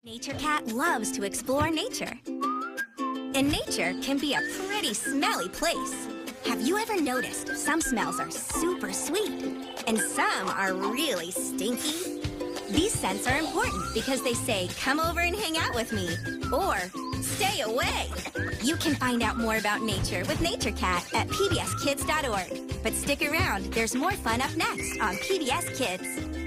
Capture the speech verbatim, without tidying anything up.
Nature Cat loves to explore nature. And nature can be a pretty smelly place. Have you ever noticed some smells are super sweet and some are really stinky? These scents are important because they say, come over and hang out with me, or stay away. You can find out more about nature with Nature Cat at P B S kids dot org. But stick around, there's more fun up next on P B S Kids.